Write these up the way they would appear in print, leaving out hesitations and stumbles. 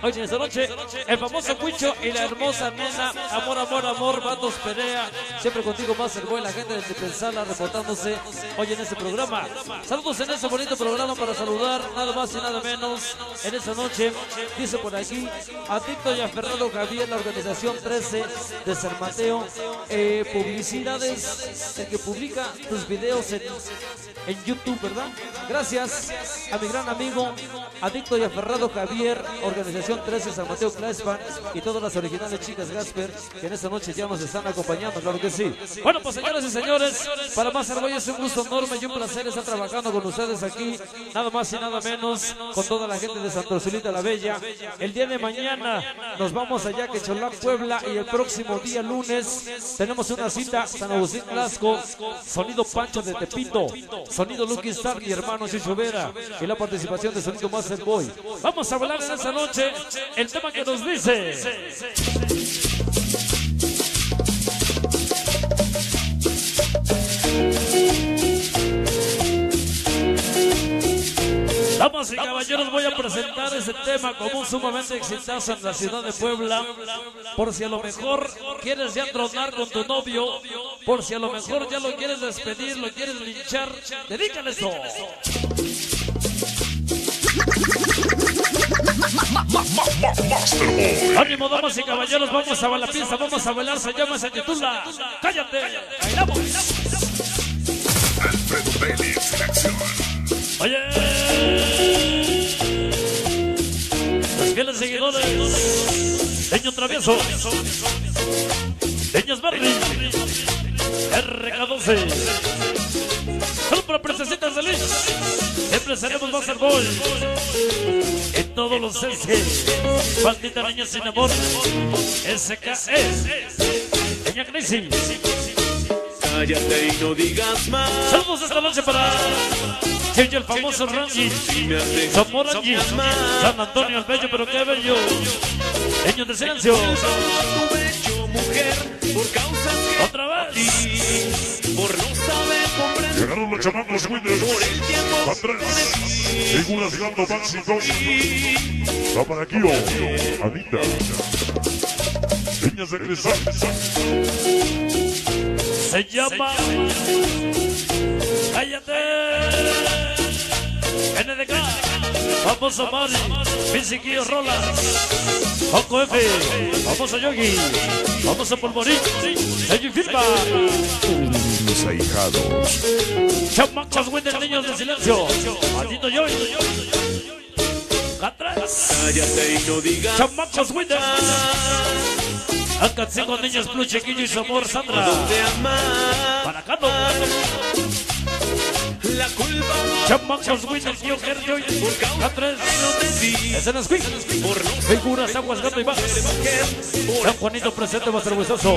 Hoy en esta noche, el famoso Cuicho y la hermosa nena. Amor, amor, amor, Bandos Perea. Siempre contigo más el boy, la gente de Tipensala reportándose hoy en este programa. Saludos en este bonito programa para saludar nada más y nada menos en esta noche. Dice por aquí a Tito y a Fernando Javier, la organización 13 de San Mateo. Publicidades, el que publica tus videos en YouTube, ¿verdad? Gracias a mi gran amigo Adicto y aferrado Javier, organización 13 San Mateo Claespan y todas las originales chicas Gasper que en esta noche ya nos están acompañando, claro que sí. Bueno, pues señoras y señores, para más Argolla es un gusto enorme y un placer estar trabajando con ustedes aquí, nada más y nada menos, con toda la gente de Santa Ursulita la Bella. El día de mañana nos vamos allá a Quecholá, Puebla, y el próximo día lunes tenemos una cita San Agustín Lasco, sonido Pancho de Tepito, sonido Lucky Star, mi hermano Chucho Vera, y la participación de Sonido Master Boy. Vamos a hablar esta noche el tema que nos dice. Damas y caballeros, voy a presentar ese tema como un sumamente exitoso en la ciudad de Puebla. Por si a lo mejor quieres ya tronar con tu novio, por si a lo mejor ya lo quieres despedir, lo quieres linchar, dedícale esto. Ánimo, damas y caballeros, vamos a la pista, vamos a bailar, se llama, se titula Cállate, bailamos. Alfredo Vélez en acción. Oye, los fieles seguidores, Leño Travieso, Leñas Barry, RK12, solo para princesitas de Lich, siempre seremos Master Boy, en todos los SG, Maldita Niña Sin Amor, SKE, Leña Crazy. Cállate y no digas más. Saludos esta noche para Cheyo, el famoso Rangi, Zamorangi, San Antonio el Bello, pero qué bello. Leño de Silencio. Tu bello mujer, por causas que Otra vez. por no saber comprender. Llegaron los chamacos Winners. Por el tiempo Va tres. Figuras Gando Maxi Dos. Va para Kio. Anita. Niñas de Cristal. Se llama Cállate. NDK, famoso Mari, Pisiquillo Rolas, Joco F, famoso Yogi, famoso Polvorín, sello y firma. Los ahijados. Chamacos Winners, Niños de Silencio, Maldito Yogi, atrás. Cállate y no digas Chamacos Winners. Alcancé con niños Plus, Chiquillo y su amor Sandra. de amar. Para Cano. La culpa Chamacos Winners, yo Joy. A3. Escenas Quick. por no Figuras, Aguas, Gato y más. San Juanito presente, va a ser huesoso.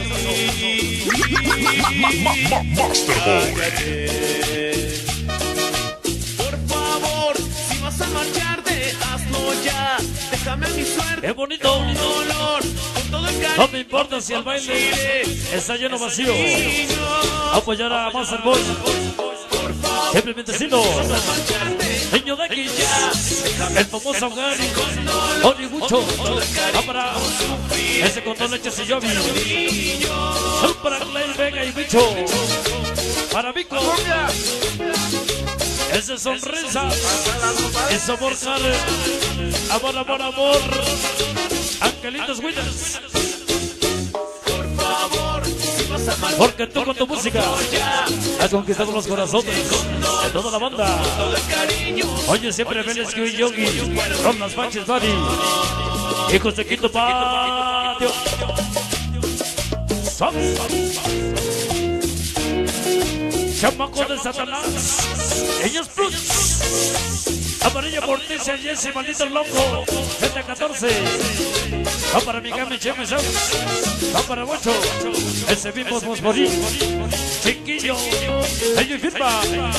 Master Boy. Por favor, si vas a marcharte, hazlo ya. Déjame a mi suerte. Qué bonito. Mi dolor, con todo el cariño. No me importa si el baile está lleno vacío. Apoyar a Master Boy. Simplemente siendo Niño de X, el famoso Gary, Origucho, para ese con dos leches y Yobi, para Clay Vega y Bicho, para Vico, ese sonrisa, ese amor sale, amor, amor, amor, Angelitos Winners. Porque tú con tu música has conquistado los corazones de toda la banda. Oye, siempre Vélez y Yogi, con las Panches Buddy, hijos de Quinto Patio. Chamaco de Satanás, ellos Plus, Amarilla Morticia, Jesse, maldito loco, Z14. Va para mi Gami, Cheme Sam. Va para Bocho. Ese mismo Mosmorín. Chiquillo. Ello y firma.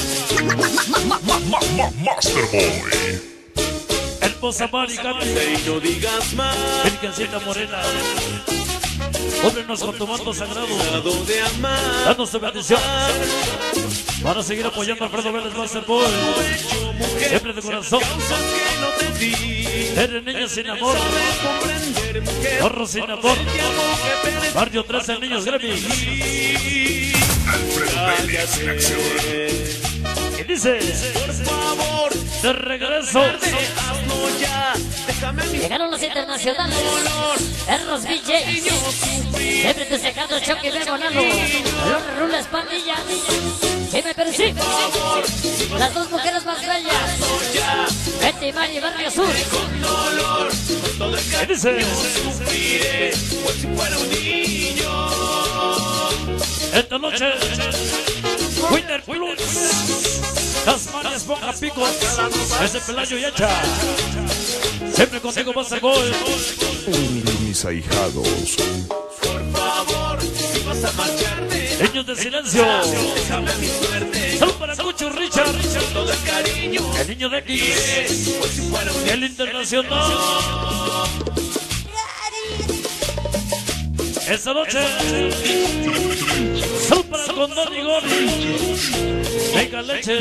Master Boy. Hermosa Mari, Gami. Y no digas más. Virgencita Morena. Óbrenos con tu manto sagrado. De amar. Danos tu bendición. Para seguir apoyando a Alfredo Vélez Masterboy. Siempre de corazón. Eres niños sin amor. Zorros sin amor. Barrio 13 Niños Grammy. Alfredo Vélez en acción. Y dice: Por favor, de regreso. hazlo ya. Déjame a mi Llegaron los internacionales, perros BJ. Siempre te sacando choque de bonano. Los rulas pandilla. Si me persigue, las dos mujeres más bellas. Betty y Mari, Barrio Sur. Y dice: pues si fuera un niño. esta noche, Winner Plus. Las manos ponga picos. Ese Pelayo y Hacha. Siempre contigo vas a gol. Mis ahijados. Por favor, si vas a marcharte, Niños de silencio. déjame a mi suerte. Salud para Cucho Richard. Todo el cariño, El niño de X. pues si fuera un El internacional. Esta noche. Salud para el Condor y Gori. Venga leche.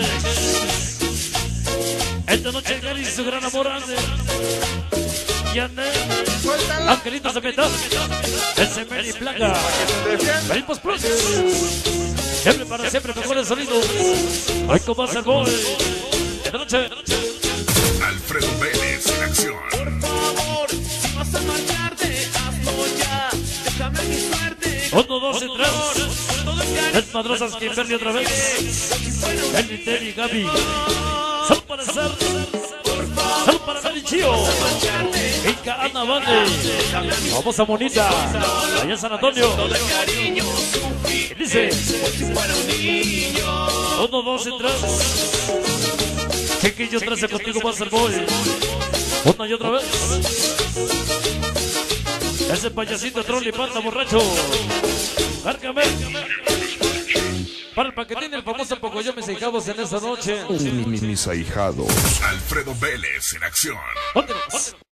Esta noche Gary y su gran amor Ande. Y Ande. Angelitos de metal. Ese Mary Plaga. Venimos Plus. Siempre para siempre mejor el sonido. Hay como hacer gol. Esta noche. Alfredo Vélez en acción. Por favor, si vas a marcharte, hazlo ya. Déjame mi suerte. 1, 2 y 3. Todo el cariño, Es Madrosas Kimberly otra vez. El Nintendo y Gaby. Salud para Ser. Salud para Melichío. Inca Ana Vande. Vamos a Monita. Allá en San Antonio. cariño, Y dice: si fuera un niño. 1, 2 y 3. Chiquillo 13 contigo va a ser boy. Una y otra vez. Ese payasito troll y panda borracho. Márcame. Para el paquetín, el famoso Pocoyo, mis ahijados en esta noche. Mis ahijados. Alfredo Vélez en acción. Póntelos.